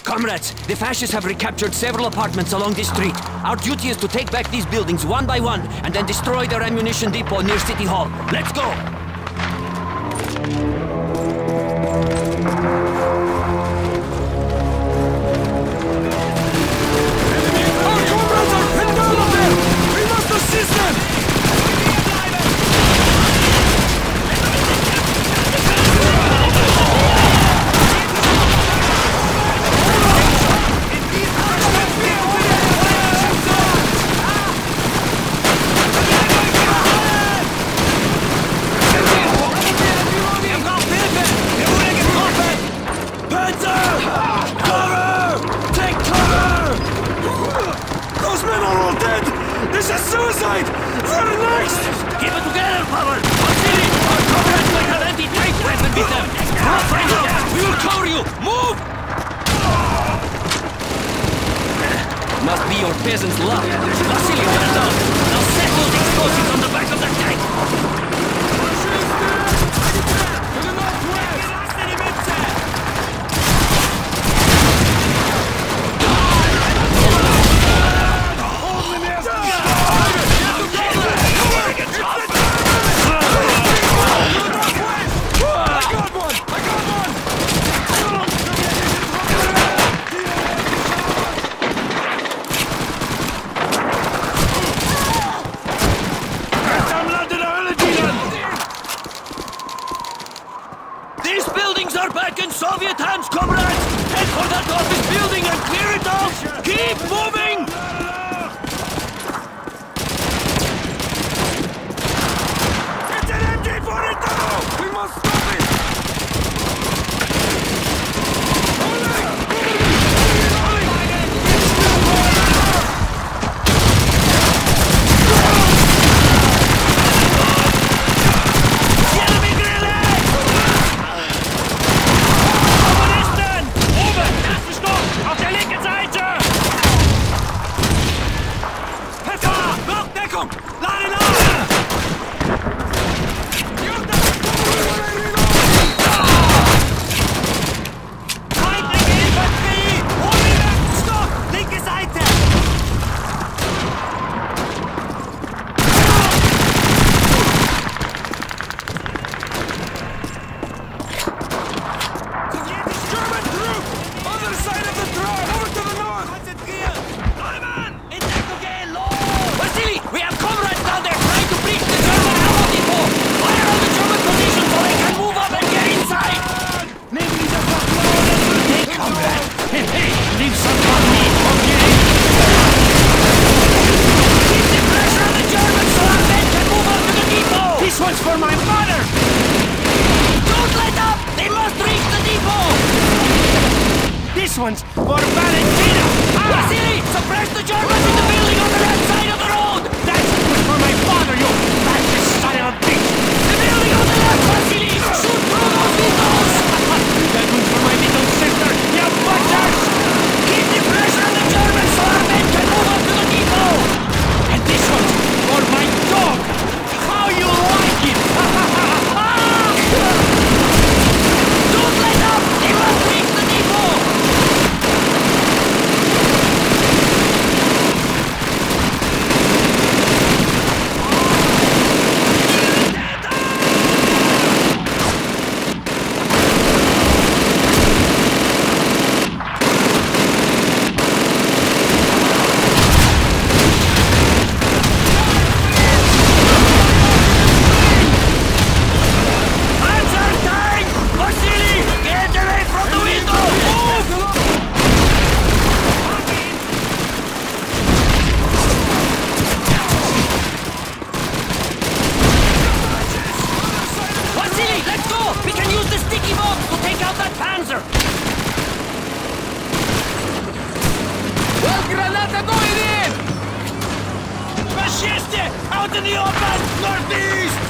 Comrades, the fascists have recaptured several apartments along this street. Our duty is to take back these buildings one by one and then destroy their ammunition depot near City Hall. Let's go! Our comrades are pinned down up there! We must assist them! This is suicide! We're next! Keep it together, Pavel! Vasily, our comrades might have anti-tank weapon with them! We will cover you! Move! Must be your peasant's luck. Vasily, well done! Now set those explosives on the back of the tank! These buildings are back in Soviet hands, comrades! Head for that office building and clear it off! Keep moving! It's an MG-42! We must stop it! For my mother! Don't let up! They must reach the depot! This one's for Valentina! Vasily! Suppress the Germans in the building on the left side of the road! That's for my father, you fascist son of a bitch! The building on the left, Vasily! Shoot through those windows! That one's for my little sister, you butchers! Keep the pressure on the Germans so our men can move up to the depot! And this one's for my dog! How you like it? Don't let up! They must reach the depot! Out in the open! Northeast!